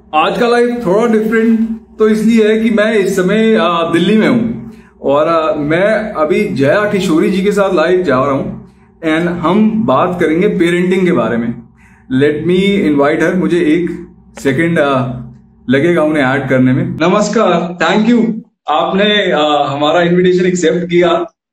आज का लाइफ थोड़ा डिफरेंट तो इसलिए है कि मैं इस समय दिल्ली में हूँ और मैं अभी जया किशोरी जी के साथ लाइव जा रहा हूँ एंड हम बात करेंगे पेरेंटिंग के बारे में। Let me invite her. मुझे एक सेकंड लगेगा उन्हें ऐड करने में। नमस्कार, थैंक यू, आपने हमारा इनविटेशन एक्सेप्ट किया।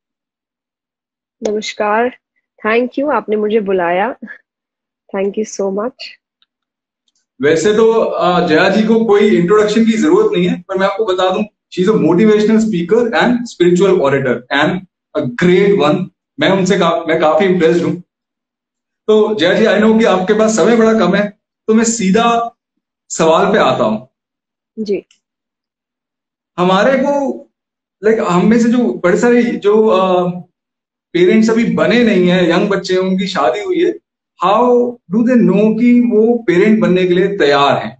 नमस्कार। थैंक यू, आपने मुझे बुलाया। Thank you so much. वैसे तो जया जी को कोई इंट्रोडक्शन की जरूरत नहीं है, पर मैं आपको बता दूं, she is a motivational speaker and spiritual orator and a great one. मैं काफी इम्प्रेस्ड हूं। तो जया जी, आई नो कि आपके पास समय बड़ा कम है, तो मैं सीधा सवाल पे आता हूं। जी। हमारे को लाइक हम में से जो बड़े सारे जो पेरेंट्स अभी बने नहीं है, यंग बच्चे हैं, उनकी शादी हुई है, हाउ डू दे नो कि वो पेरेंट बनने के लिए तैयार हैं?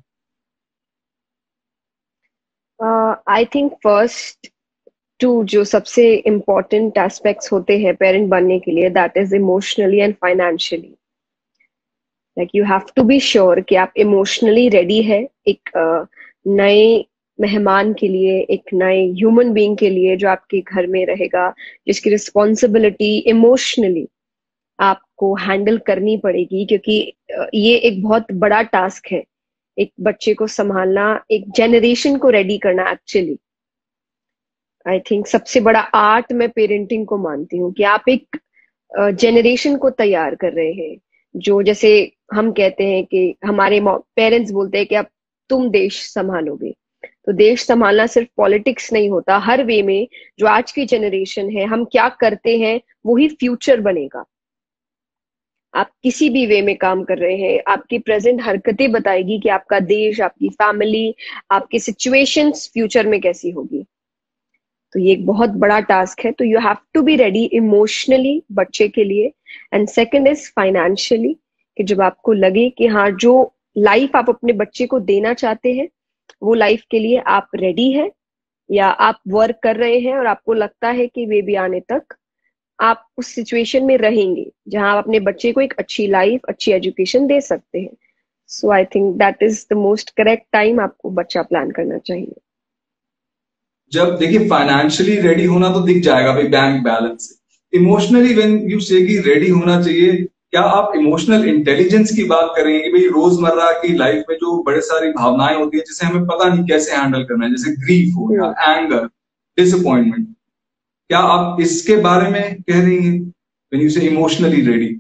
आई थिंक फर्स्ट टू जो सबसे इम्पोर्टेंट एस्पेक्ट्स होते हैं पेरेंट बनने के लिए, that is emotionally and financially. Like you have to be sure कि आप इमोशनली रेडी है एक नए मेहमान के लिए, एक नए ह्यूमन बीइंग के लिए जो आपके घर में रहेगा, जिसकी रिस्पॉन्सिबिलिटी इमोशनली आपको हैंडल करनी पड़ेगी, क्योंकि ये एक बहुत बड़ा टास्क है। एक बच्चे को संभालना, एक जनरेशन को रेडी करना। एक्चुअली आई थिंक सबसे बड़ा आर्ट मैं पेरेंटिंग को मानती हूँ कि आप एक जनरेशन को तैयार कर रहे हैं। जो जैसे हम कहते हैं कि हमारे पेरेंट्स बोलते हैं कि अब तुम देश संभालोगे। तो देश संभालना सिर्फ पॉलिटिक्स नहीं होता, हर वे में जो आज की जनरेशन है हम क्या करते हैं वही फ्यूचर बनेगा। आप किसी भी वे में काम कर रहे हैं, आपकी प्रेजेंट हरकतें बताएगी कि आपका देश, आपकी फैमिली, आपकी सिचुएशंस फ्यूचर में कैसी होगी। तो ये एक बहुत बड़ा टास्क है। तो you have to be ready emotionally बच्चे के लिए। एंड सेकंड इज फाइनेंशियली, कि जब आपको लगे कि हाँ, जो लाइफ आप अपने बच्चे को देना चाहते हैं वो लाइफ के लिए आप रेडी है, या आप वर्क कर रहे हैं और आपको लगता है कि बेबी आने तक आप उस सिचुएशन में रहेंगे जहां आप अपने बच्चे को एक अच्छी लाइफ, अच्छी एजुकेशन दे सकते हैं। So I think that is the most correct time आपको बच्चा प्लान करना चाहिए। जब देखिए फाइनेंशियली रेडी होना तो दिख जाएगा भाई, बैंक बैलेंस से। इमोशनली व्हेन यू से कि रेडी होना चाहिए, क्या आप इमोशनल इंटेलिजेंस की बात करेंगे कि भाई रोजमर्रा की लाइफ में जो बड़े सारी भावनाएं होती है जिसे हमें पता नहीं कैसे हैंडल करना है, जैसे ग्रीफ हो या एंगर, डिसअपॉइंटमेंट, क्या आप इसके बारे में कह रही हैं when you say emotionally ready?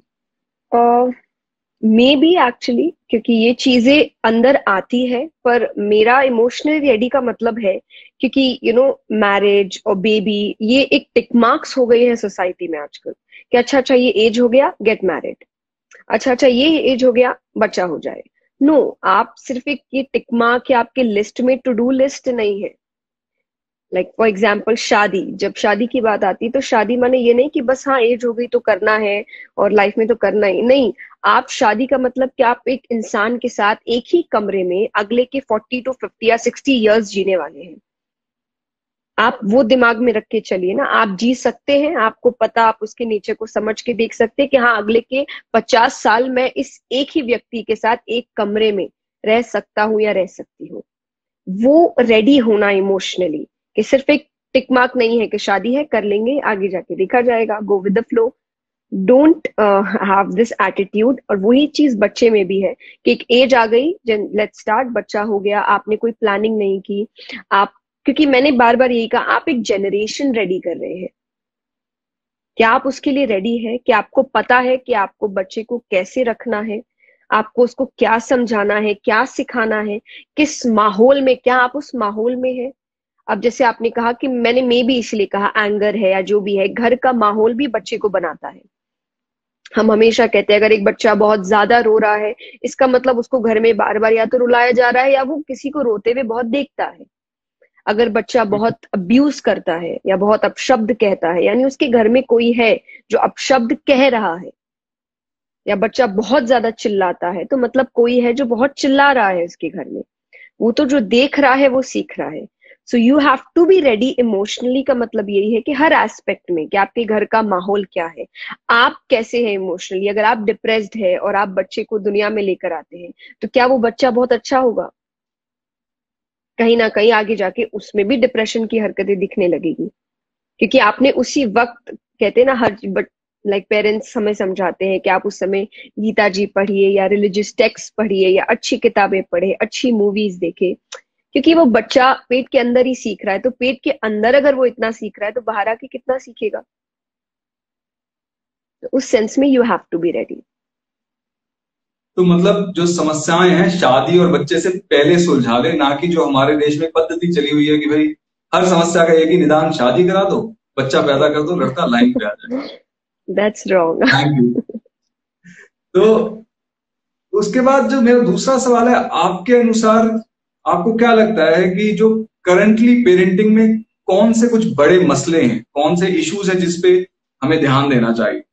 Maybe actually, क्योंकि ये चीजें अंदर आती है, पर मेरा इमोशनल रेडी का मतलब है क्योंकि मैरिज और बेबी ये एक टिक मार्क्स हो गई है सोसाइटी में आजकल, कि अच्छा अच्छा ये एज हो गया गेट मैरिड, अच्छा अच्छा ये एज हो गया बच्चा हो जाए। नो, आप सिर्फ एक ये टिक मार्क या आपके लिस्ट में टू डू लिस्ट नहीं है। लाइक फॉर एग्जाम्पल शादी, जब शादी की बात आती है तो शादी माने ये नहीं कि बस हाँ एज हो गई तो करना है और लाइफ में तो करना ही नहीं। आप शादी का मतलब कि आप एक इंसान के साथ एक ही कमरे में अगले के 40 to 50 या 60 ईयर्स जीने वाले हैं। आप वो दिमाग में रख के चलिए ना, आप जी सकते हैं, आपको पता, आप उसके नीचे को समझ के देख सकते हैं कि हाँ अगले के 50 साल मैं इस एक ही व्यक्ति के साथ एक कमरे में रह सकता हूँ या रह सकती हूँ। वो रेडी होना इमोशनली, कि सिर्फ एक टिक मार्क नहीं है कि शादी है कर लेंगे आगे जाके देखा जाएगा, go with the flow. Don't have this attitude. और वही चीज बच्चे में भी है कि एक एज आ गई, लेट्स स्टार्ट, बच्चा हो गया, आपने कोई प्लानिंग नहीं की। आप, क्योंकि मैंने बार बार यही कहा, आप एक जनरेशन रेडी कर रहे हैं। क्या आप उसके लिए रेडी है? कि आपको पता है कि आपको बच्चे को कैसे रखना है, आपको उसको क्या समझाना है, क्या सिखाना है, किस माहौल में, क्या आप उस माहौल में है? अब जैसे आपने कहा कि मैंने मे भी इसलिए कहा, एंगर है या जो भी है, घर का माहौल भी बच्चे को बनाता है। हम हमेशा कहते हैं अगर एक बच्चा बहुत ज्यादा रो रहा है, इसका मतलब उसको घर में बार बार या तो रुलाया जा रहा है या वो किसी को रोते हुए बहुत देखता है। अगर बच्चा बहुत अब्यूज करता है या बहुत अपशब्द कहता है, यानी उसके घर में कोई है जो अपशब्द कह रहा है। या बच्चा बहुत ज्यादा चिल्लाता है तो मतलब कोई है जो बहुत चिल्ला रहा है उसके घर में। वो तो जो देख रहा है वो सीख रहा है। So you have to be ready emotionally का मतलब यही है कि हर एस्पेक्ट में, कि आपके घर का माहौल क्या है, आप कैसे हैं इमोशनली। अगर आप डिप्रेस्ड है और आप बच्चे को दुनिया में लेकर आते हैं तो क्या वो बच्चा बहुत अच्छा होगा? कहीं ना कहीं आगे जाके उसमें भी डिप्रेशन की हरकतें दिखने लगेगी, क्योंकि आपने उसी वक्त, कहते हैं ना हर बट लाइक पेरेंट्स हमें समझाते हैं कि आप उस समय गीता जी पढ़िए या रिलीजियस टेक्स्ट पढ़िए या अच्छी किताबें पढ़े, अच्छी मूवीज देखे, क्योंकि वो बच्चा पेट के अंदर ही सीख रहा है, तो पेट के अंदर अगर वो इतना सीख रहा है तो बाहर आके कितना सीखेगा। तो उस सेंस में you have to be ready. तो मतलब जो समस्याएं हैं शादी और बच्चे से पहले सुलझा ले, ना कि जो हमारे देश में पद्धति चली हुई है कि भाई हर समस्या का एक ही निदान, शादी करा दो, बच्चा पैदा कर दो, लड़का लाइन पे आ जाए। That's wrong. Thank you. तो उसके बाद जो मेरा दूसरा सवाल है, आपके अनुसार आपको क्या लगता है कि जो करंटली पेरेंटिंग में कौन से कुछ बड़े मसले हैं, कौन से इश्यूज हैं जिसपे हमें ध्यान देना चाहिए?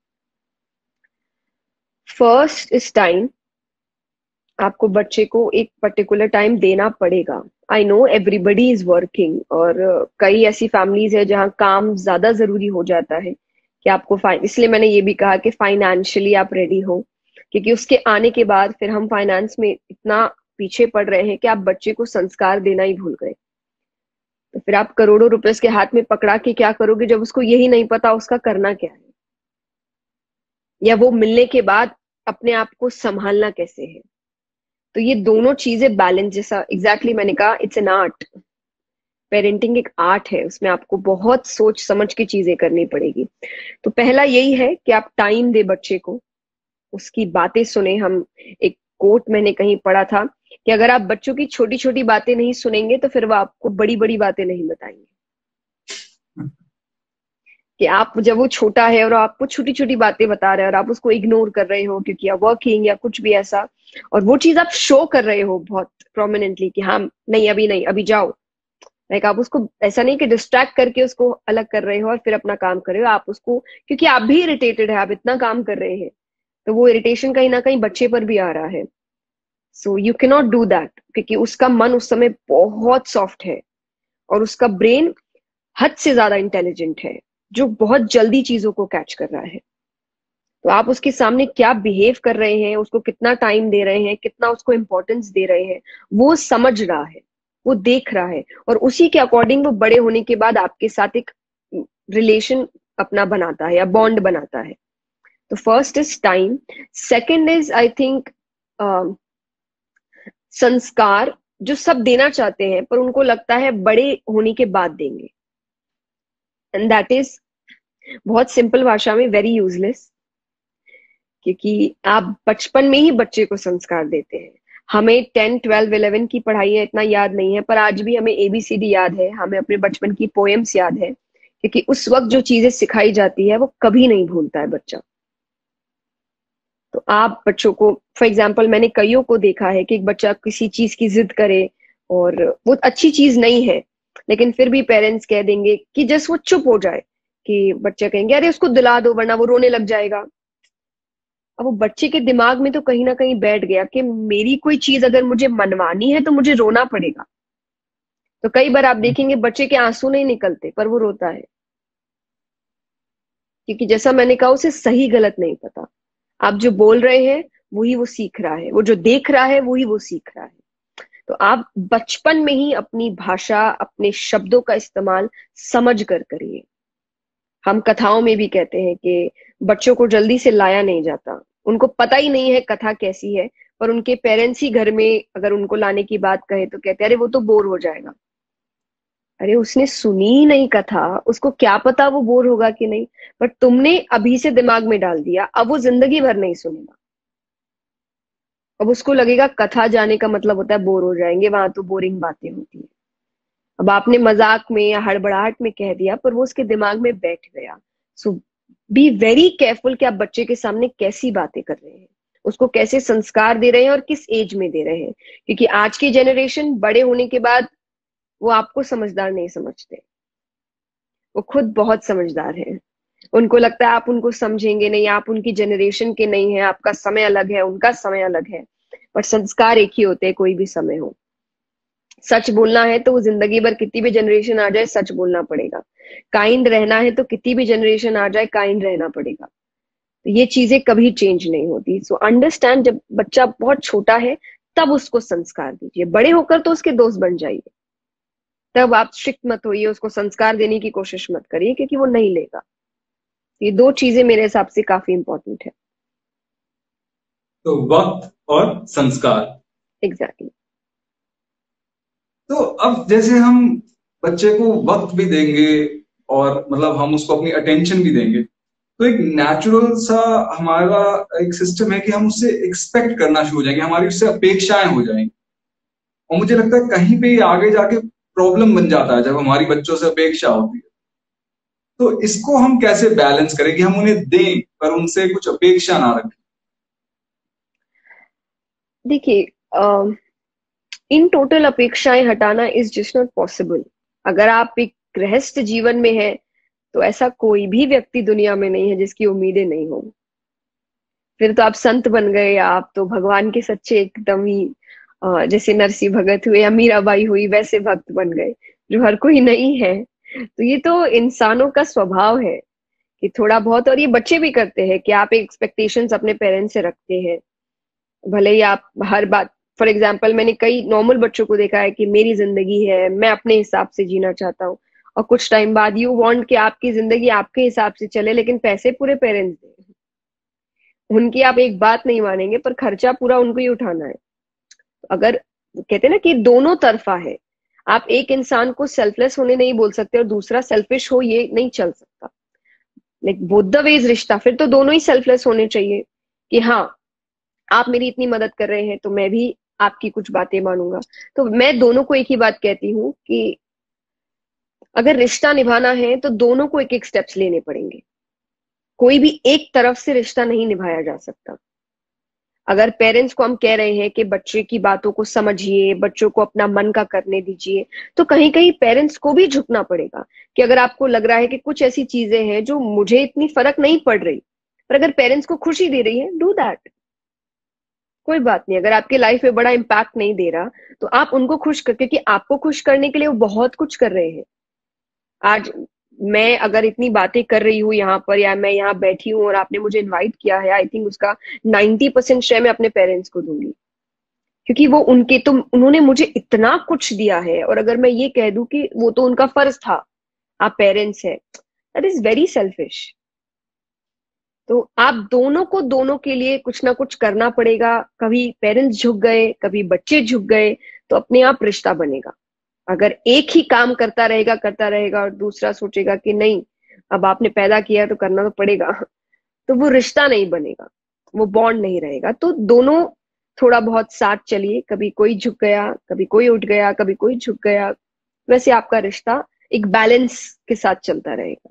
First is time. आपको बच्चे को एक पर्टिकुलर टाइम देना पड़ेगा। I know everybody is working, और कई ऐसी फैमिलीज है जहाँ काम ज्यादा जरूरी हो जाता है कि आपको इसलिए मैंने ये भी कहा कि फाइनेंशियली आप रेडी हो, क्योंकि उसके आने के बाद फिर हम फाइनेंस में इतना पीछे पड़ रहे हैं कि आप बच्चे को संस्कार देना ही भूल गए। तो फिर आप करोड़ों रुपए उसके हाथ में पकड़ा के क्या करोगे जब उसको यही नहीं पता उसका करना क्या है, या वो मिलने के बाद अपने आप को संभालना कैसे है। तो ये दोनों चीजें बैलेंस, जैसा एग्जैक्टली मैंने कहा, इट्स एन आर्ट। पेरेंटिंग एक आर्ट है, उसमें आपको बहुत सोच समझ के चीजें करनी पड़ेगी। तो पहला यही है कि आप टाइम दे बच्चे को, उसकी बातें सुने। हम एक कोट मैंने कहीं पढ़ा था कि अगर आप बच्चों की छोटी छोटी बातें नहीं सुनेंगे तो फिर वो आपको बड़ी बड़ी बातें नहीं बताएंगे। कि आप जब वो छोटा है और आपको छोटी छोटी बातें बता रहे हैं और आप उसको इग्नोर कर रहे हो क्योंकि आप वर्किंग या कुछ भी ऐसा, और वो चीज आप शो कर रहे हो बहुत प्रोमिनेंटली कि हाँ नहीं अभी नहीं, अभी जाओ, लाइक आप उसको ऐसा नहीं कि डिस्ट्रैक्ट करके उसको अलग कर रहे हो और फिर अपना काम कर रहे हो, आप उसको, क्योंकि आप भी इरिटेटेड है, आप इतना काम कर रहे हैं, तो वो इरिटेशन कहीं ना कहीं बच्चे पर भी आ रहा है। So you can not do that, क्योंकि उसका मन उस समय बहुत सॉफ्ट है और उसका ब्रेन हद से ज्यादा इंटेलिजेंट है, जो बहुत जल्दी चीजों को कैच कर रहा है। तो आप उसके सामने क्या बिहेव कर रहे हैं, उसको कितना टाइम दे रहे हैं, कितना उसको इंपॉर्टेंस दे रहे हैं, वो समझ रहा है, वो देख रहा है, और उसी के अकॉर्डिंग वो बड़े होने के बाद आपके साथ एक रिलेशन अपना बनाता है या बॉन्ड बनाता है। तो first is time. Second is I think संस्कार, जो सब देना चाहते हैं पर उनको लगता है बड़े होने के बाद देंगे, एंड दैट इज बहुत सिंपल भाषा में वेरी यूजलेस। क्योंकि आप बचपन में ही बच्चे को संस्कार देते हैं। हमें 10, 12, 11 की पढ़ाई है इतना याद नहीं है, पर आज भी हमें ABCD याद है, हमें अपने बचपन की पोएम्स याद है, क्योंकि उस वक्त जो चीजें सिखाई जाती है वो कभी नहीं भूलता है बच्चा। तो आप बच्चों को, फॉर एग्जाम्पल मैंने कईयों को देखा है कि एक बच्चा किसी चीज की जिद करे और वो अच्छी चीज नहीं है, लेकिन फिर भी पेरेंट्स कह देंगे कि जस्ट वो चुप हो जाए, कि बच्चे कहेंगे अरे उसको दिला दो वरना वो रोने लग जाएगा। अब वो बच्चे के दिमाग में तो कहीं ना कहीं बैठ गया कि मेरी कोई चीज अगर मुझे मनवानी है तो मुझे रोना पड़ेगा। तो कई बार आप देखेंगे बच्चे के आंसू नहीं निकलते पर वो रोता है, क्योंकि जैसा मैंने कहा उसे सही गलत नहीं पता। आप जो बोल रहे हैं वही वो सीख रहा है, वो जो देख रहा है वही वो सीख रहा है। तो आप बचपन में ही अपनी भाषा, अपने शब्दों का इस्तेमाल समझ कर करिए। हम कथाओं में भी कहते हैं कि बच्चों को जल्दी से लाया नहीं जाता, उनको पता ही नहीं है कथा कैसी है, पर उनके पेरेंट्स ही घर में अगर उनको लाने की बात कहे तो कहते हैं अरे वो तो बोर हो जाएगा। अरे उसने सुनी ही नहीं कथा, उसको क्या पता वो बोर होगा कि नहीं, पर तुमने अभी से दिमाग में डाल दिया, अब वो जिंदगी भर नहीं सुनेगा। अब उसको लगेगा कथा जाने का मतलब होता है बोर हो जाएंगे, वहां तो बोरिंग बातें होती है। अब आपने मजाक में या हड़बड़ाहट में कह दिया पर वो उसके दिमाग में बैठ गया। सो बी वेरी केयरफुल कि आप बच्चे के सामने कैसी बातें कर रहे हैं, उसको कैसे संस्कार दे रहे हैं और किस एज में दे रहे हैं, क्योंकि आज की जनरेशन बड़े होने के बाद वो आपको समझदार नहीं समझते, वो खुद बहुत समझदार है। उनको लगता है आप उनको समझेंगे नहीं, आप उनकी जनरेशन के नहीं है, आपका समय अलग है, उनका समय अलग है, पर संस्कार एक ही होते हैं कोई भी समय हो। सच बोलना है तो वो जिंदगी भर कितनी भी जनरेशन आ जाए सच बोलना पड़ेगा। काइंड रहना है तो कितनी भी जनरेशन आ जाए काइंड रहना पड़ेगा। तो ये चीजें कभी चेंज नहीं होती। सो अंडरस्टैंड, जब बच्चा बहुत छोटा है तब उसको संस्कार दीजिए। बड़े होकर तो उसके दोस्त बन जाइए, तब आप स्ट्रिक्ट मत होइए, उसको संस्कार देने की कोशिश मत करिए, क्योंकि वो नहीं लेगा। ये दो चीजें मेरे हिसाब से काफी इंपॉर्टेंट है। तो वक्त और संस्कार। एग्जैक्टली। तो अब जैसे हम बच्चे को वक्त भी देंगे और मतलब हम उसको अपनी अटेंशन भी देंगे, तो एक नेचुरल सा हमारा एक सिस्टम है कि हम उससे एक्सपेक्ट करना शुरू हो जाएंगे, हमारी उससे अपेक्षाएं हो जाएंगी। और मुझे लगता है कहीं पे ये आगे जाके प्रॉब्लम बन जाता है जब हमारी बच्चों से अपेक्षा होती है। तो इसको हम कैसे बैलेंस करें कि हम उन्हें दें पर उनसे कुछ अपेक्षा ना रखें? देखिए, इन टोटल अपेक्षाएं हटाना इज जस्ट नॉट पॉसिबल। अगर आप एक गृहस्थ जीवन में हैं, तो ऐसा कोई भी व्यक्ति दुनिया में नहीं है जिसकी उम्मीदें नहीं हो। फिर तो आप संत बन गए, या आप तो भगवान के सच्चे एकदम ही जैसे नरसिंह भगत हुए या मीराबाई हुई वैसे भक्त बन गए, जो हर कोई नहीं है। तो ये तो इंसानों का स्वभाव है कि थोड़ा बहुत, और ये बच्चे भी करते हैं कि आप एक्सपेक्टेशंस अपने पेरेंट्स से रखते हैं। भले ही आप हर बात, फॉर एग्जाम्पल मैंने कई नॉर्मल बच्चों को देखा है कि मेरी जिंदगी है, मैं अपने हिसाब से जीना चाहता हूँ, और कुछ टाइम बाद यू वांट कि आपकी जिंदगी आपके हिसाब से चले, लेकिन पैसे पूरे पेरेंट्स दें। उनकी आप एक बात नहीं मानेंगे, पर खर्चा पूरा उनको ही उठाना है। अगर कहते हैं ना कि दोनों तरफा है, आप एक इंसान को सेल्फलेस होने नहीं बोल सकते और दूसरा सेल्फिश हो, ये नहीं चल सकता। लाइक बोथ द वेज रिश्ता, फिर तो दोनों ही सेल्फलेस होने चाहिए कि हाँ, आप मेरी इतनी मदद कर रहे हैं तो मैं भी आपकी कुछ बातें मानूंगा। तो मैं दोनों को एक ही बात कहती हूँ कि अगर रिश्ता निभाना है तो दोनों को एक एक स्टेप्स लेने पड़ेंगे। कोई भी एक तरफ से रिश्ता नहीं निभाया जा सकता। अगर पेरेंट्स को हम कह रहे हैं कि बच्चे की बातों को समझिए, बच्चों को अपना मन का करने दीजिए, तो कहीं कहीं पेरेंट्स को भी झुकना पड़ेगा कि अगर आपको लग रहा है कि कुछ ऐसी चीजें हैं जो मुझे इतनी फर्क नहीं पड़ रही, पर अगर पेरेंट्स को खुशी दे रही है, डू दैट। कोई बात नहीं, अगर आपके लाइफ में बड़ा इम्पैक्ट नहीं दे रहा, तो आप उनको खुश कर, क्योंकि आपको खुश करने के लिए वो बहुत कुछ कर रहे हैं। आज मैं अगर इतनी बातें कर रही हूँ यहाँ पर, या मैं यहाँ बैठी हूँ और आपने मुझे इनवाइट किया है, आई थिंक उसका 90% श्रेय मैं अपने पेरेंट्स को दूंगी, क्योंकि वो उनके तो उन्होंने मुझे इतना कुछ दिया है। और अगर मैं ये कह दूं कि वो तो उनका फर्ज था, आप पेरेंट्स है, दैट इज वेरी सेल्फिश। तो आप दोनों को दोनों के लिए कुछ ना कुछ करना पड़ेगा। कभी पेरेंट्स झुक गए, कभी बच्चे झुक गए, तो अपने आप रिश्ता बनेगा। अगर एक ही काम करता रहेगा और दूसरा सोचेगा कि नहीं, अब आपने पैदा किया तो करना तो पड़ेगा, तो वो रिश्ता नहीं बनेगा, वो बॉन्ड नहीं रहेगा। तो दोनों थोड़ा बहुत साथ चलिए, कभी कोई झुक गया, कभी कोई उठ गया, कभी कोई झुक गया, वैसे आपका रिश्ता एक बैलेंस के साथ चलता रहेगा।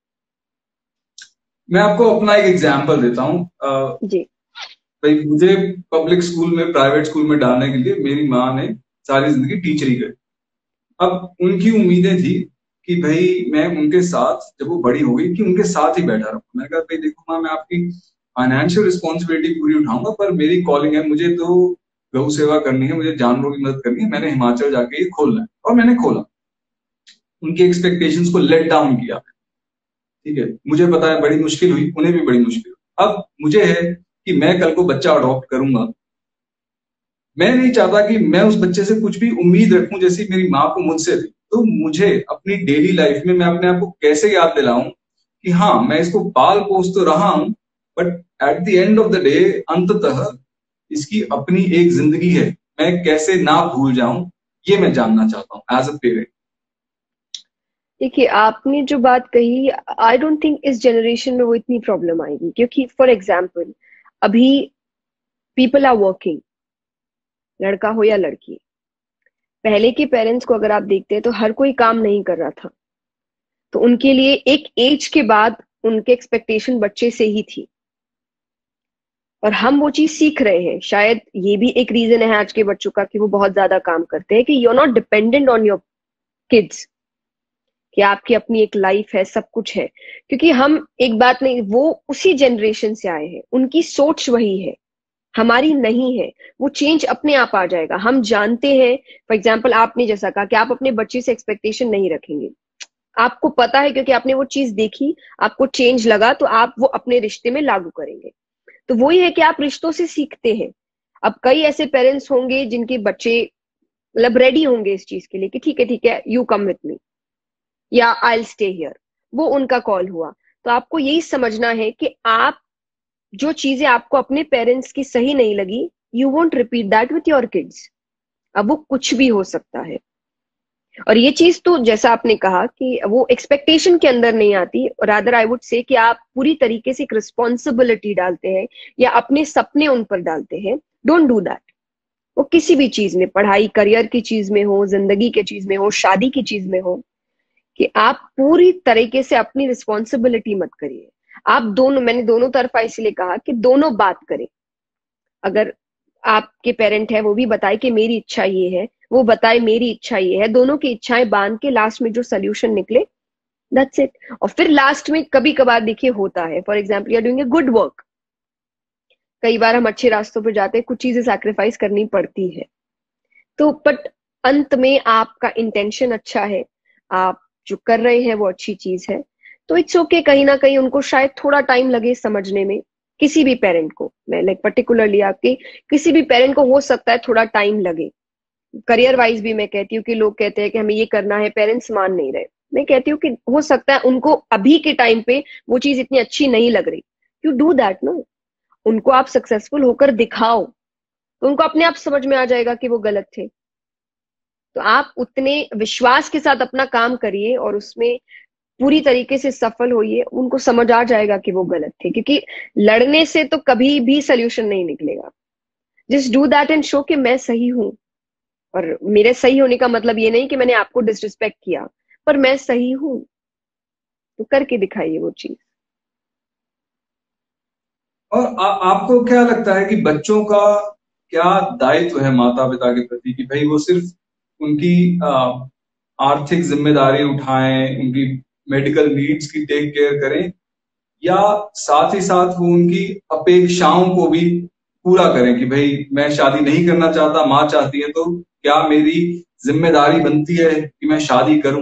मैं आपको अपना एक एग्जाम्पल देता हूँ। जी। भाई मुझे पब्लिक स्कूल में, प्राइवेट स्कूल में डालने के लिए मेरी माँ ने सारी जिंदगी टीचर ही करी। अब उनकी उम्मीदें थी कि भाई मैं उनके साथ, जब वो बड़ी हो गई, कि उनके साथ ही बैठा रहूं। मैंने कहा भाई देखो माँ, मैं आपकी फाइनेंशियल रिस्पॉन्सिबिलिटी पूरी उठाऊंगा, पर मेरी कॉलिंग है, मुझे तो गौ सेवा करनी है, मुझे जानवरों की मदद करनी है, मैंने हिमाचल जाके ये खोलना है। और मैंने खोला, उनकी एक्सपेक्टेशंस को लेट डाउन किया। ठीक है, मुझे पता है बड़ी मुश्किल हुई, उन्हें भी बड़ी मुश्किल हुई। अब मुझे है कि मैं कल को बच्चा अडॉप्ट करूंगा, मैं नहीं चाहता कि मैं उस बच्चे से कुछ भी उम्मीद रखूं जैसी मेरी माँ को मुझसे थी। तो मुझे अपनी डेली लाइफ में मैं अपने आप को कैसे याद दिलाऊं कि हाँ, मैं इसको पाल पोस तो रहा हूं, but at the end of the day, अंततः इसकी अपनी एक जिंदगी है, मैं कैसे ना भूल जाऊं, ये मैं जानना चाहता हूं एज अ पेरेंट। देखिए, आपने जो बात कही, आई डोंट थिंक इस जनरेशन में वो इतनी प्रॉब्लम आएगी, क्योंकि फॉर एग्जाम्पल अभी पीपल आर वर्किंग, लड़का हो या लड़की। पहले के पेरेंट्स को अगर आप देखते हैं तो हर कोई काम नहीं कर रहा था, तो उनके लिए एक एज के बाद उनके एक्सपेक्टेशन बच्चे से ही थी, और हम वो चीज सीख रहे हैं। शायद ये भी एक रीजन है आज के बच्चों का कि वो बहुत ज्यादा काम करते हैं, कि you are not dependent on your kids, कि आपकी अपनी एक लाइफ है, सब कुछ है। क्योंकि हम एक बात नहीं, वो उसी जनरेशन से आए हैं, उनकी सोच वही है, हमारी नहीं है। वो चेंज अपने आप आ जाएगा, हम जानते हैं। फॉर एग्जाम्पल आपने जैसा कहा कि आप अपने बच्चे से एक्सपेक्टेशन नहीं रखेंगे, आपको पता है, क्योंकि आपने वो चीज देखी, आपको चेंज लगा, तो आप वो अपने रिश्ते में लागू करेंगे। तो वही है कि आप रिश्तों से सीखते हैं। अब कई ऐसे पेरेंट्स होंगे जिनके बच्चे मतलब रेडी होंगे इस चीज के लिए कि ठीक है यू कम विथ मी या आई विल स्टे हियर, वो उनका कॉल हुआ। तो आपको यही समझना है कि आप जो चीजें आपको अपने पेरेंट्स की सही नहीं लगी, you won't repeat that with your kids. अब वो कुछ भी हो सकता है। और ये चीज तो जैसा आपने कहा कि वो एक्सपेक्टेशन के अंदर नहीं आती, रादर आई वुड से कि आप पूरी तरीके से एक रिस्पॉन्सिबिलिटी डालते हैं या अपने सपने उन पर डालते हैं। Don't do that. वो किसी भी चीज में, पढ़ाई करियर की चीज में हो, जिंदगी की चीज में हो, शादी की चीज में हो, कि आप पूरी तरीके से अपनी रिस्पॉन्सिबिलिटी मत करिए। आप दोनों, मैंने दोनों तरफा इसलिए कहा कि दोनों बात करें। अगर आपके पेरेंट है वो भी बताए कि मेरी इच्छा ये है, वो बताए मेरी इच्छा ये है, दोनों की इच्छाएं बांध के लास्ट में जो सोल्यूशन निकले, दैट्स इट। और फिर लास्ट में कभी कभार देखिए होता है, for example you are doing a good work, कई बार हम अच्छे रास्तों पर जाते हैं, कुछ चीजें सैक्रिफाइस करनी पड़ती है। तो बट अंत में आपका इंटेंशन अच्छा है, आप जो कर रहे हैं वो अच्छी चीज है, तो इट्स ओके। कहीं ना कहीं उनको शायद थोड़ा टाइम लगे समझने में, किसी भी पेरेंट को, मैं लाइक पर्टिकुलरली आपके किसी भी पेरेंट को हो सकता है थोड़ा टाइम लगे। करियर वाइज भी मैं कहती हूँ कि लोग कहते हैं कि हमें ये करना है, पेरेंट्स मान नहीं रहे, मैं कहती हूँ कि हो सकता है उनको अभी के टाइम पे वो चीज इतनी अच्छी नहीं लग रही। यू डू दैट नो, उनको आप सक्सेसफुल होकर दिखाओ, तो उनको अपने आप समझ में आ जाएगा कि वो गलत थे। तो आप उतने विश्वास के साथ अपना काम करिए और उसमें पूरी तरीके से सफल होइए, उनको समझ आ जाएगा कि वो गलत थे। क्योंकि लड़ने से तो कभी भी सोल्यूशन नहीं निकलेगा। Just do that and show कि मैं सही हूं। और मेरे सही होने का मतलब ये नहीं कि मैंने आपको डिसरिस्पेक्ट किया, पर मैं सही हूं, तो करके दिखाइए वो चीज। और आपको क्या लगता है कि बच्चों का क्या दायित्व है माता पिता के प्रति, कि भाई वो सिर्फ उनकी आर्थिक जिम्मेदारी उठाएं, उनकी मेडिकल नीड्स की टेक केयर करें, या साथ ही साथ वो उनकी अपेक्षाओं को भी पूरा करें कि भाई मैं शादी नहीं करना चाहता, माँ चाहती है, तो क्या मेरी जिम्मेदारी बनती है कि मैं शादी करूं?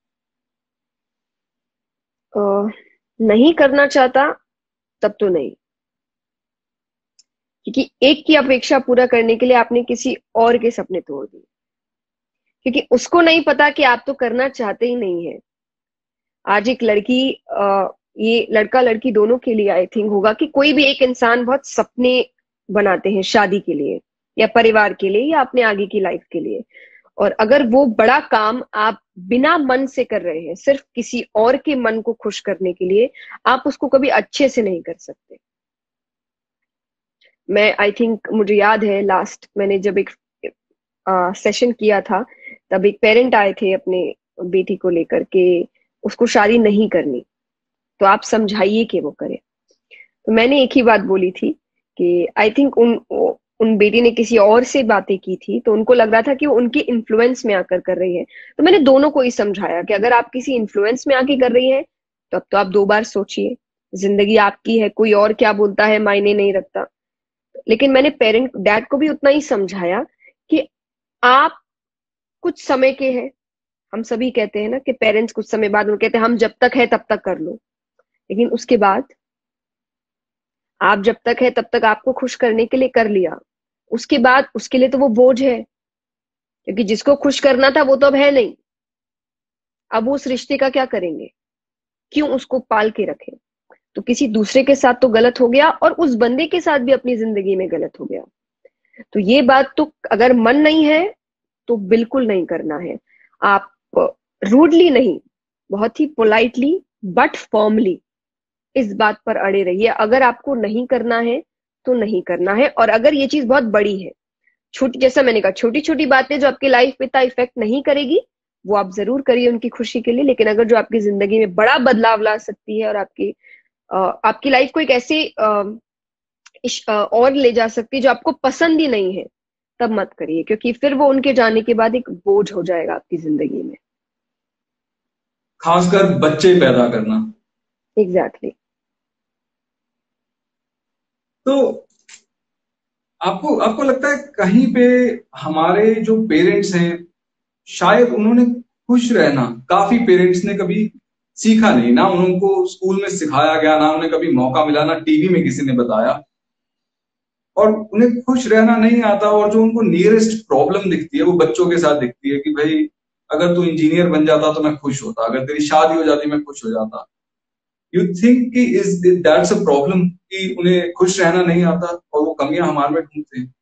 नहीं करना चाहता तब तो नहीं, क्योंकि एक की अपेक्षा पूरा करने के लिए आपने किसी और के सपने तोड़ दिए। क्योंकि उसको नहीं पता कि आप तो करना चाहते ही नहीं है। आज एक लड़की, ये लड़का लड़की दोनों के लिए आई थिंक होगा कि कोई भी एक इंसान बहुत सपने बनाते हैं शादी के लिए या परिवार के लिए या अपने आगे की लाइफ के लिए। और अगर वो बड़ा काम आप बिना मन से कर रहे हैं, सिर्फ किसी और के मन को खुश करने के लिए, आप उसको कभी अच्छे से नहीं कर सकते। मैं आई थिंक मुझे याद है लास्ट मैंने जब एक सेशन किया था, तब एक पेरेंट आए थे अपने बेटी को लेकर के उसको शादी नहीं करनी, तो आप समझाइए कि वो करे। तो मैंने एक ही बात बोली थी कि आई थिंक उन बेटी ने किसी और से बातें की थी, तो उनको लग रहा था कि वो उनके इन्फ्लुएंस में आकर कर रही है। तो मैंने दोनों को ही समझाया कि अगर आप किसी इन्फ्लुएंस में आके कर रही हैं, तो अब तो आप दो बार सोचिए। जिंदगी आपकी है, कोई और क्या बोलता है मायने नहीं रखता। लेकिन मैंने पेरेंट डैड को भी उतना ही समझाया कि आप कुछ समय के हैं। हम सभी कहते हैं ना कि पेरेंट्स कुछ समय बाद वो कहते हैं हम जब तक है तब तक कर लो, लेकिन उसके बाद आप जब तक है तब तक आपको खुश करने के लिए कर लिया, उसके बाद उसके लिए तो वो बोझ है, क्योंकि जिसको खुश करना था वो तो अब है नहीं। अब वो उस रिश्ते का क्या करेंगे, क्यों उसको पाल के रखें। तो किसी दूसरे के साथ तो गलत हो गया और उस बंदे के साथ भी अपनी जिंदगी में गलत हो गया। तो ये बात तो अगर मन नहीं है तो बिल्कुल नहीं करना है। आप रूडली नहीं, बहुत ही पोलाइटली बट फॉर्मली इस बात पर अड़े रहिए। अगर आपको नहीं करना है तो नहीं करना है। और अगर ये चीज बहुत बड़ी है, छोटी, जैसा मैंने कहा, छोटी छोटी बातें जो आपकी लाइफ पे इतना इफेक्ट नहीं करेगी, वो आप जरूर करिए उनकी खुशी के लिए। लेकिन अगर जो आपकी जिंदगी में बड़ा बदलाव ला सकती है और आपकी लाइफ को एक ऐसे और ले जा सकती है जो आपको पसंद ही नहीं है, तब मत करिए, क्योंकि फिर वो उनके जाने के बाद एक बोझ हो जाएगा आपकी जिंदगी में। खासकर बच्चे पैदा करना। Exactly exactly. तो आपको आपको लगता है कहीं पे हमारे जो पेरेंट्स हैं, शायद उन्होंने खुश रहना, काफी पेरेंट्स ने कभी सीखा नहीं, ना उनको स्कूल में सिखाया गया, ना उन्हें कभी मौका मिला, ना टीवी में किसी ने बताया। और उन्हें खुश रहना नहीं आता, और जो उनको नियरेस्ट प्रॉब्लम दिखती है वो बच्चों के साथ दिखती है कि भाई अगर तू इंजीनियर बन जाता तो मैं खुश होता, अगर तेरी शादी हो जाती मैं खुश हो जाता। यू थिंक कि इज दैट्स अ प्रॉब्लम कि उन्हें खुश रहना नहीं आता और वो कमियां हमारे में ढूंढते हैं?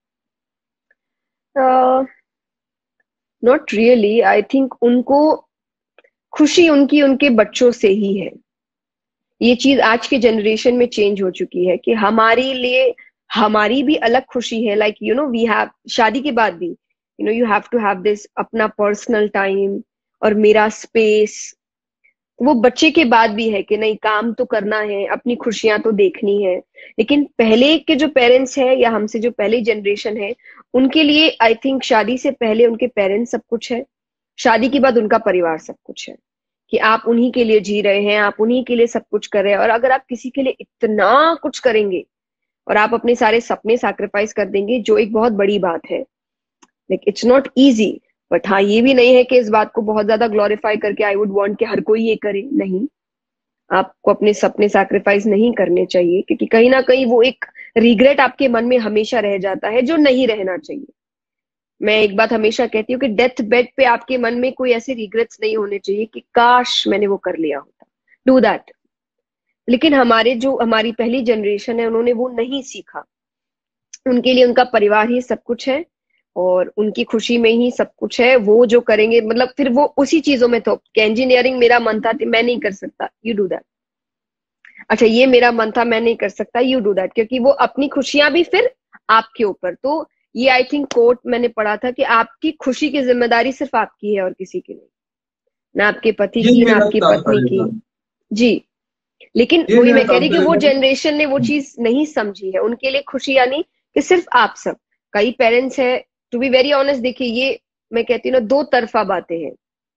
नॉट रियली, आई थिंक उनको खुशी उनकी उनके बच्चों से ही है। ये चीज आज के जनरेशन में चेंज हो चुकी है कि हमारे लिए हमारी भी अलग खुशी है। Like you know we have, शादी के बाद भी you know you have to have this अपना पर्सनल टाइम और मेरा स्पेस। वो बच्चे के बाद भी है कि नहीं, काम तो करना है, अपनी खुशियां तो देखनी है। लेकिन पहले के जो पेरेंट्स हैं या हमसे जो पहले जनरेशन है, उनके लिए आई थिंक शादी से पहले उनके पेरेंट्स सब कुछ है, शादी के बाद उनका परिवार सब कुछ है। कि आप उन्हीं के लिए जी रहे हैं, आप उन्हीं के लिए सब कुछ कर रहे हैं। और अगर आप किसी के लिए इतना कुछ करेंगे और आप अपने सारे सपने सैक्रिफाइस कर देंगे, जो एक बहुत बड़ी बात है, like it's not easy. But हाँ, ये भी नहीं है कि इस बात को बहुत ज्यादा ग्लोरीफाई करके आई वुड वांट कि हर कोई ये करे, नहीं। आपको अपने सपने सैक्रिफाइस नहीं करने चाहिए, क्योंकि कहीं ना कहीं वो एक रिग्रेट आपके मन में हमेशा रह जाता है, जो नहीं रहना चाहिए। मैं एक बात हमेशा कहती हूँ कि डेथ बेड पे आपके मन में कोई ऐसे रिग्रेट्स नहीं होने चाहिए कि काश मैंने वो कर लिया होता। Do that. लेकिन हमारे जो हमारी पहली जनरेशन है, उन्होंने वो नहीं सीखा। उनके लिए उनका परिवार ही सब कुछ है और उनकी खुशी में ही सब कुछ है। वो जो करेंगे, मतलब फिर वो उसी चीजों में तो कि इंजीनियरिंग मेरा मन था, मैं नहीं कर सकता, यू डू दैट। अच्छा, ये मेरा मन था, मैं नहीं कर सकता, यू डू दैट। क्योंकि वो अपनी खुशियां भी फिर आपके ऊपर। तो ये आई थिंक कोट मैंने पढ़ा था कि आपकी खुशी की जिम्मेदारी सिर्फ आपकी है और किसी की नहीं। ना आपके पति ये की, ना मेरा आपकी पत्नी तात्पर्य की। था। जी। लेकिन ये वही मेरा मैं कह रही कि तात्पर्य वो था। जनरेशन ने वो चीज नहीं समझी है। उनके लिए खुशी यानी कि सिर्फ आप सब। कई पेरेंट्स है, टू बी वेरी ऑनेस्ट, देखिए ये मैं कहती हूँ ना, दो तरफा बातें हैं।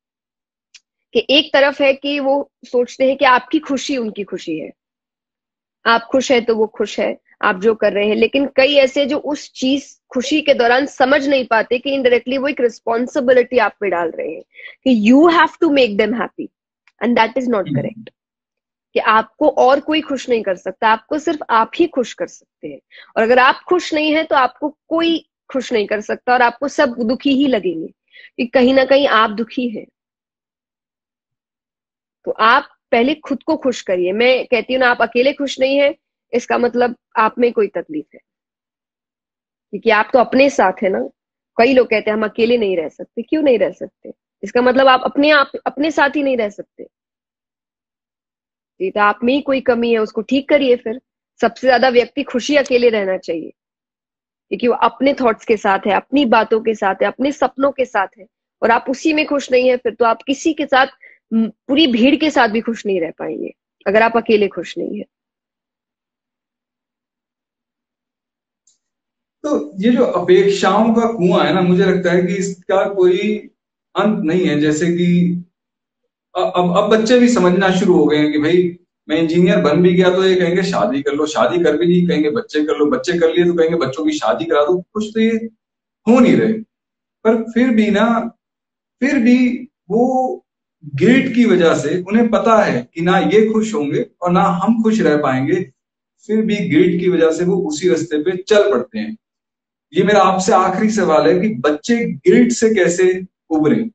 कि एक तरफ है कि वो सोचते हैं कि आपकी खुशी उनकी खुशी है, आप खुश है तो वो खुश है, आप जो कर रहे हैं। लेकिन कई ऐसे जो उस चीज खुशी के दौरान समझ नहीं पाते कि इनडायरेक्टली वो एक रिस्पॉन्सिबिलिटी आप पे डाल रहे हैं कि you have to make them happy, and that is not correct. कि आपको और कोई खुश नहीं कर सकता, आपको सिर्फ आप ही खुश कर सकते हैं। और अगर आप खुश नहीं है तो आपको कोई खुश नहीं कर सकता, और आपको सब दुखी ही लगेंगे कि कहीं ना कहीं आप दुखी हैं। तो आप पहले खुद को खुश करिए। मैं कहती हूँ ना, आप अकेले खुश नहीं है, इसका मतलब आप में कोई तकलीफ है। क्योंकि आप तो अपने साथ है ना। कई लोग कहते हैं हम अकेले नहीं रह सकते, क्यों नहीं रह सकते? इसका मतलब आप अपने साथ ही नहीं रह सकते। ये तो आप में ही कोई कमी है, उसको ठीक करिए फिर। सबसे ज्यादा व्यक्ति खुशी अकेले रहना चाहिए, क्योंकि वो अपने थॉट्स के साथ है, अपनी बातों के साथ है, अपने सपनों के साथ है। और आप उसी में खुश नहीं है, फिर तो आप किसी के साथ, पूरी भीड़ के साथ भी खुश नहीं रह पाएंगे अगर आप अकेले खुश नहीं है। तो ये जो अपेक्षाओं का कुआं है ना, मुझे लगता है कि इसका कोई अंत नहीं है। जैसे कि अब बच्चे भी समझना शुरू हो गए हैं कि भाई मैं इंजीनियर बन भी गया तो ये कहेंगे शादी कर लो, शादी कर भी ली कहेंगे बच्चे कर लो, बच्चे कर लिए तो कहेंगे बच्चों की शादी करा दो। कुछ तो ये हो नहीं रहे। पर फिर भी वो गिल्ट की वजह से उन्हें पता है कि ना ये खुश होंगे और ना हम खुश रह पाएंगे, फिर भी गिल्ट की वजह से वो उसी रास्ते पे चल पड़ते हैं। ये मेरा आपसे आखिरी सवाल है कि बच्चे गिल्ट से कैसे उबरे?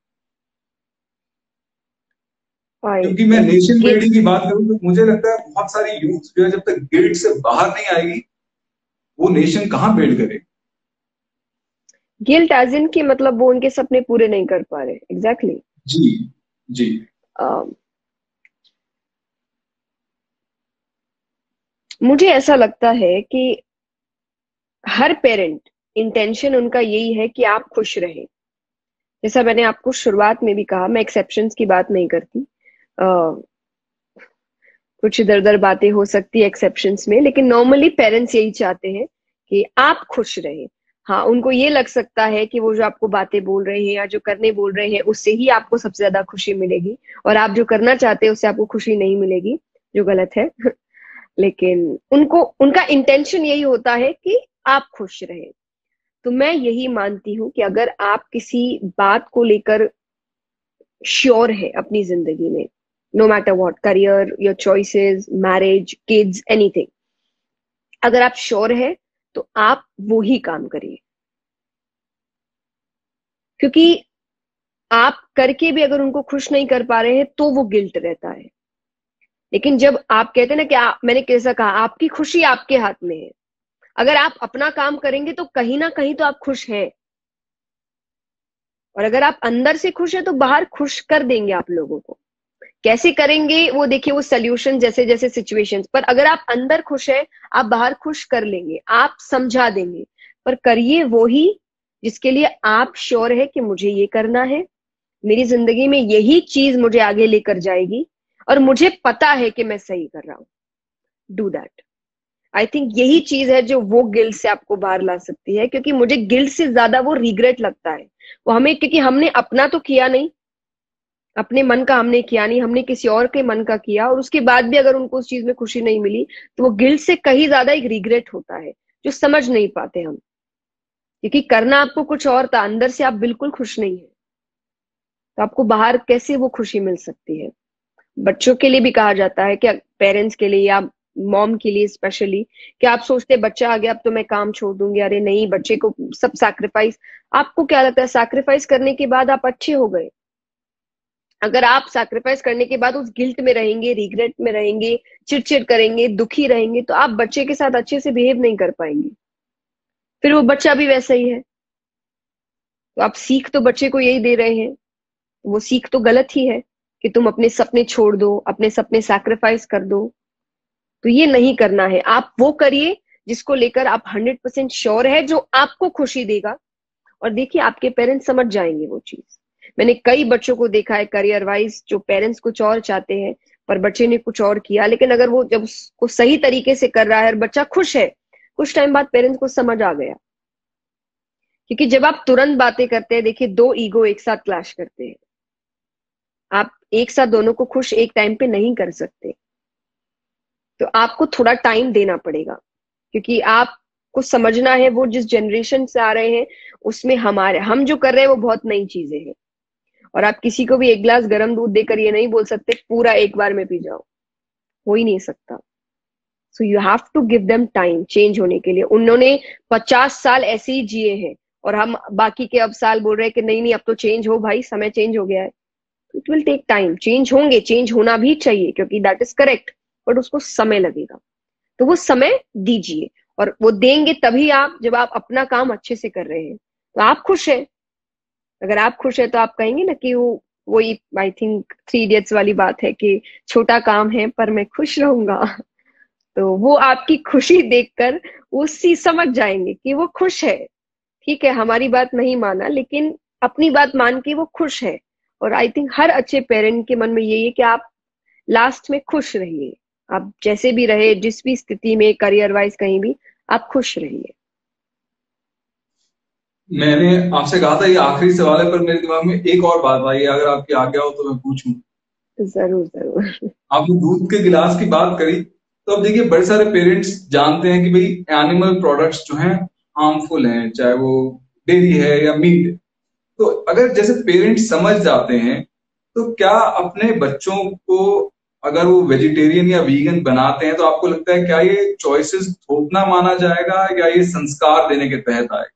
क्योंकि मैं नेशन बिल्डिंग की बात करूं तो मुझे लगता है बहुत सारी यूथ जो है जब तक गिल्ट से बाहर नहीं आएगी वो नेशन कहां बिल्ड करे। गिल्ट एज इन की मतलब वो उनके सपने पूरे नहीं कर पा रहे, एग्जैक्टली। जी जी। मुझे ऐसा लगता है कि हर पेरेंट इंटेंशन उनका यही है कि आप खुश रहें। जैसा मैंने आपको शुरुआत में भी कहा, मैं एक्सेप्शंस की बात नहीं करती। कुछ इधर उधर बातें हो सकती है एक्सेप्शंस में, लेकिन नॉर्मली पेरेंट्स यही चाहते हैं कि आप खुश रहें। हाँ, उनको ये लग सकता है कि वो जो आपको बातें बोल रहे हैं या जो करने बोल रहे हैं, उससे ही आपको सबसे ज्यादा खुशी मिलेगी, और आप जो करना चाहते हैं उससे आपको खुशी नहीं मिलेगी, जो गलत है। लेकिन उनको उनका इंटेंशन यही होता है कि आप खुश रहें। तो मैं यही मानती हूँ कि अगर आप किसी बात को लेकर श्योर है अपनी जिंदगी में, no matter what, career, your choices, marriage, kids, anything, अगर आप श्योर है, तो आप वो ही काम करिए, क्योंकि आप करके भी अगर उनको खुश नहीं कर पा रहे हैं तो वो गिल्ट रहता है। लेकिन जब आप कहते हैं ना कि मैंने कैसा कहा, आपकी खुशी आपके हाथ में है। अगर आप अपना काम करेंगे तो कहीं ना कहीं तो आप खुश हैं, और अगर आप अंदर से खुश है तो बाहर खुश कर देंगे आप लोगों को। कैसे करेंगे वो देखिए, वो सोल्यूशन जैसे जैसे सिचुएशंस पर, अगर आप अंदर खुश है आप बाहर खुश कर लेंगे, आप समझा देंगे। पर करिए वो ही जिसके लिए आप श्योर है कि मुझे ये करना है, मेरी जिंदगी में यही चीज मुझे आगे लेकर जाएगी, और मुझे पता है कि मैं सही कर रहा हूं। Do that. आई थिंक यही चीज है जो वो गिल्ट से आपको बाहर ला सकती है, क्योंकि मुझे गिल्ट से ज्यादा वो रिग्रेट लगता है। वो हमें, क्योंकि हमने अपना तो किया नहीं, अपने मन का हमने किया नहीं, हमने किसी और के मन का किया, और उसके बाद भी अगर उनको उस चीज में खुशी नहीं मिली तो वो गिल्ट से कहीं ज्यादा एक रिग्रेट होता है, जो समझ नहीं पाते हम। क्योंकि करना आपको कुछ और था, अंदर से आप बिल्कुल खुश नहीं है, तो आपको बाहर कैसे वो खुशी मिल सकती है। बच्चों के लिए भी कहा जाता है कि पेरेंट्स के लिए या मॉम के लिए स्पेशली, कि आप सोचते हैं बच्चा आ गया अब तो मैं काम छोड़ दूंगी, अरे नहीं, बच्चे को सब सैक्रिफाइस। आपको क्या लगता है सैक्रिफाइस करने के बाद आप अच्छे हो गए? अगर आप सैक्रिफाइस करने के बाद उस गिल्ट में रहेंगे, रिग्रेट में रहेंगे, चिड़चिड़ करेंगे, दुखी रहेंगे, तो आप बच्चे के साथ अच्छे से बिहेव नहीं कर पाएंगे, फिर वो बच्चा भी वैसा ही है। तो आप सीख तो बच्चे को यही दे रहे हैं, वो सीख तो गलत ही है कि तुम अपने सपने छोड़ दो, अपने सपने सैक्रिफाइस कर दो। तो ये नहीं करना है। आप वो करिए जिसको लेकर आप 100% श्योर है, जो आपको खुशी देगा। और देखिए आपके पेरेंट्स समझ जाएंगे वो चीज। मैंने कई बच्चों को देखा है करियर वाइज, जो पेरेंट्स कुछ और चाहते हैं पर बच्चे ने कुछ और किया, लेकिन अगर वो जब उसको सही तरीके से कर रहा है और बच्चा खुश है, कुछ टाइम बाद पेरेंट्स को समझ आ गया। क्योंकि जब आप तुरंत बातें करते हैं, देखिए दो ईगो एक साथ क्लैश करते हैं, आप एक साथ दोनों को खुश एक टाइम पे नहीं कर सकते। तो आपको थोड़ा टाइम देना पड़ेगा, क्योंकि आपको समझना है वो जिस जनरेशन से आ रहे हैं उसमें हम जो कर रहे हैं वो बहुत नई चीजें हैं। और आप किसी को भी एक गिलास गर्म दूध देकर ये नहीं बोल सकते पूरा एक बार में पी जाओ, हो ही नहीं सकता। So you have to give them time change होने के लिए। उन्होंने 50 साल ऐसे ही जिए हैं, और हम बाकी के अब साल बोल रहे हैं कि नहीं नहीं अब तो चेंज हो भाई, समय चेंज हो गया है। It will take time, change होंगे, चेंज होना भी चाहिए क्योंकि दैट इज करेक्ट, बट उसको समय लगेगा। तो वो समय दीजिए, और वो देंगे तभी आप जब आप अपना काम अच्छे से कर रहे हैं, तो आप खुश है। अगर आप खुश है तो आप कहेंगे ना कि वो वही आई थिंक 3 इडियट्स वाली बात है कि छोटा काम है पर मैं खुश रहूंगा। तो वो आपकी खुशी देखकर वो समझ जाएंगे कि वो खुश है। ठीक है, हमारी बात नहीं माना लेकिन अपनी बात मान के वो खुश है। और आई थिंक हर अच्छे पेरेंट के मन में यही है कि आप लास्ट में खुश रहिए। आप जैसे भी रहे, जिस भी स्थिति में, करियर वाइज कहीं भी, आप खुश रहिए। मैंने आपसे कहा था ये आखिरी सवाल है, पर मेरे दिमाग में एक और बात आई है, अगर आपकी आज्ञा हो तो मैं पूछूं। जरूर जरूर। आपने दूध के गिलास की बात करी, तो अब देखिए बड़े सारे पेरेंट्स जानते हैं कि भाई एनिमल प्रोडक्ट्स जो हैं हार्मफुल हैं, चाहे वो डेयरी है या मीट है। तो अगर जैसे पेरेंट्स समझ जाते हैं, तो क्या अपने बच्चों को अगर वो वेजिटेरियन या वीगन बनाते हैं, तो आपको लगता है क्या ये चॉइसेस थोपना माना जाएगा या ये संस्कार देने के तहत आएगा?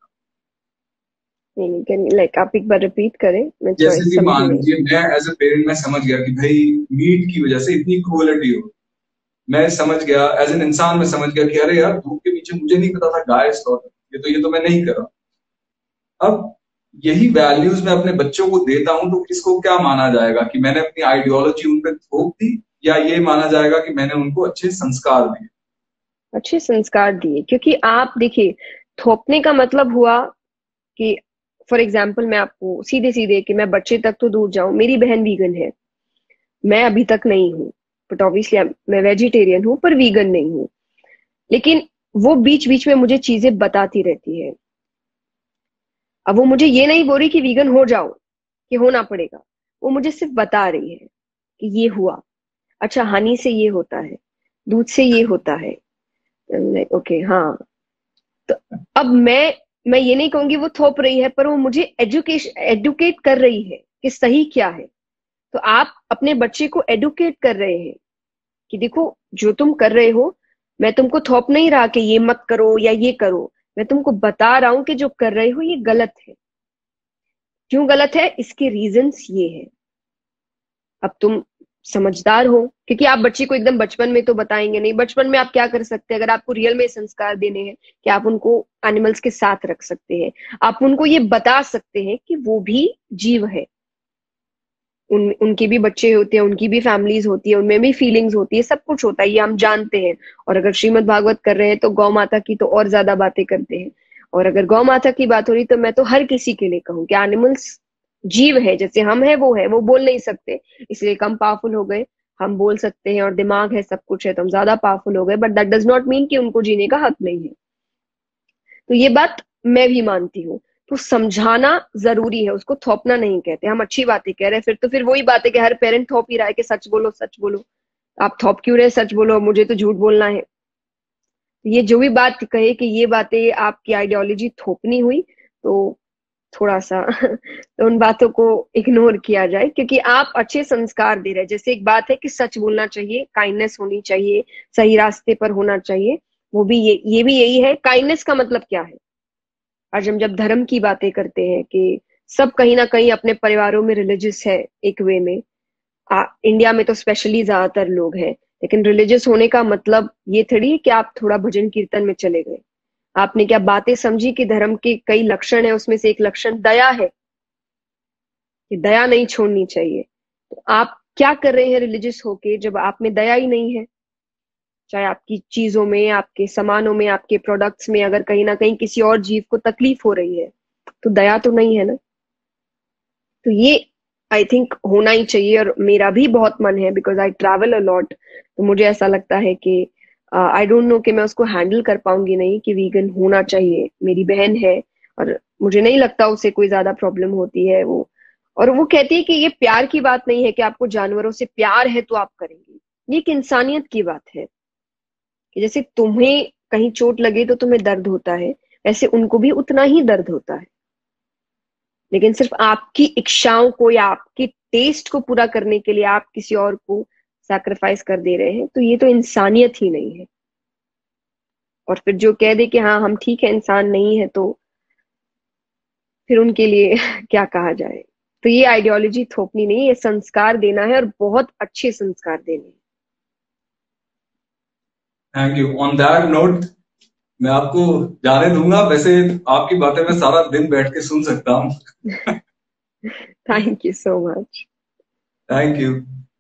नहीं, लाइक आप एक बार रिपीट करें, मैं जैसे चॉइस कि समझी मान नहीं। लीजिए मैं एज ए पेरेंट मैं समझ गया कि भाई मीट की वजह से इतनी क्रूएलिटी हो, मैं समझ गया एज एन इंसान, मैं समझ गया कि अरे यार धूप के पीछे मुझे नहीं पता था गाय स्लॉटर, ये तो मैं नहीं कर रहा। अब यही वैल्यूज मैं अपने बच्चों को देता हूं, तो इसको क्या माना जाएगा कि मैंने अपनी आइडियोलॉजी उन पर थोप दी, या ये माना जाएगा कि मैंने उनको अच्छे संस्कार दिए? अच्छे संस्कार दिए, क्योंकि आप देखिए थोपने का मतलब हुआ कि फॉर एग्जाम्पल मैं आपको सीधे सीधे कि मैं बच्चे तक तो दूर जाऊं, मेरी बहन वीगन है, मैं अभी तक नहीं हूँ, बट ऑब्वियसली मैं वेजिटेरियन हूँ पर वीगन नहीं हूँ। लेकिन वो बीच बीच में मुझे चीजें बताती रहती है। अब वो मुझे ये नहीं बोल रही कि वीगन हो जाओ, कि होना पड़ेगा, वो मुझे सिर्फ बता रही है कि ये हुआ, अच्छा हनी से ये होता है, दूध से ये होता है। ओके हाँ। तो अब मैं ये नहीं कहूंगी वो थोप रही है, पर वो मुझे एडुकेट कर रही है कि सही क्या है। तो आप अपने बच्चे को एडुकेट कर रहे हैं कि देखो जो तुम कर रहे हो, मैं तुमको थोप नहीं रहा कि ये मत करो या ये करो, मैं तुमको बता रहा हूं कि जो कर रहे हो ये गलत है। क्यों गलत है, इसके रीजंस ये है। अब तुम समझदार हो, क्योंकि आप बच्ची को एकदम बचपन में तो बताएंगे नहीं। बचपन में आप क्या कर सकते हैं, अगर आपको रियल में संस्कार देने हैं कि आप उनको एनिमल्स के साथ रख सकते हैं, आप उनको ये बता सकते हैं कि वो भी जीव है, उनके भी बच्चे होते हैं, उनकी भी फैमिलीज होती है, उनमें भी फीलिंग्स होती है, सब कुछ होता है, ये हम जानते हैं। और अगर श्रीमद् भागवत कर रहे हैं तो गौ माता की तो और ज्यादा बातें करते हैं। और अगर गौ माता की बात हो रही तो मैं तो हर किसी के लिए कहूँ कि एनिमल्स जीव है, जैसे हम है, वो बोल नहीं सकते इसलिए कम पावरफुल हो गए। हम बोल सकते हैं और दिमाग है, सब कुछ है, तो हम ज्यादा पावरफुल हो गए, but that does not mean कि उनको जीने का हक नहीं है। तो ये बात मैं भी मानती हूँ। तो समझाना जरूरी है, उसको थोपना नहीं कहते। हम अच्छी बातें कह रहे हैं, फिर वही बात है कि हर पेरेंट थोप ही रहा है कि सच बोलो सच बोलो। आप थोप क्यों रहे, सच बोलो, मुझे तो झूठ बोलना है। ये जो भी बात कहे कि ये बातें आपकी आइडियोलॉजी थोपनी हुई, तो थोड़ा सा तो उन बातों को इग्नोर किया जाए, क्योंकि आप अच्छे संस्कार दे रहे हैं। जैसे एक बात है कि सच बोलना चाहिए, काइंडनेस होनी चाहिए, सही रास्ते पर होना चाहिए, वो भी ये भी यही है। काइंडनेस का मतलब क्या है? आज हम जब धर्म की बातें करते हैं कि सब कहीं ना कहीं अपने परिवारों में रिलीजियस है एक वे में, इंडिया में तो स्पेशली ज्यादातर लोग हैं। लेकिन रिलीजियस होने का मतलब ये थोड़ी है कि आप थोड़ा भजन कीर्तन में चले गए। आपने क्या बातें समझी कि धर्म के कई लक्षण है, उसमें से एक लक्षण दया है, कि दया नहीं छोड़नी चाहिए। तो आप क्या कर रहे हैं रिलीजियस होके जब आप में दया ही नहीं है? चाहे आपकी चीजों में, आपके सामानों में, आपके प्रोडक्ट्स में अगर कहीं ना कहीं किसी और जीव को तकलीफ हो रही है, तो दया तो नहीं है ना। तो ये आई थिंक होना ही चाहिए। और मेरा भी बहुत मन है, because I travel a lot, तो मुझे ऐसा लगता है कि आई डोंट नो कि मैं उसको हैंडल कर पाऊंगी नहीं, कि वीगन होना चाहिए। मेरी बहन है और मुझे नहीं लगता उसे कोई ज्यादा प्रॉब्लम होती है। वो और वो कहती है कि ये प्यार की बात नहीं है कि आपको जानवरों से प्यार है तो आप करेंगे। ये एक इंसानियत की बात है कि जैसे तुम्हें कहीं चोट लगे तो तुम्हें दर्द होता है, वैसे उनको भी उतना ही दर्द होता है। लेकिन सिर्फ आपकी इच्छाओं को या आपकी टेस्ट को पूरा करने के लिए आप किसी और को सैक्रिफाइस कर दे रहे हैं, तो ये तो इंसानियत ही नहीं है। और फिर जो कह दे कि हाँ हम ठीक है, इंसान नहीं है, तो फिर उनके लिए क्या कहा जाए। तो ये आइडियोलॉजी थोपनी नहीं, ये संस्कार देना है, और बहुत अच्छे संस्कार देने हैं। Thank you. On that note मैं आपको जाने दूंगा। वैसे आपकी बातें मैं सारा दिन बैठ के सुन सकता हूँ। Thank you so much. Thank you.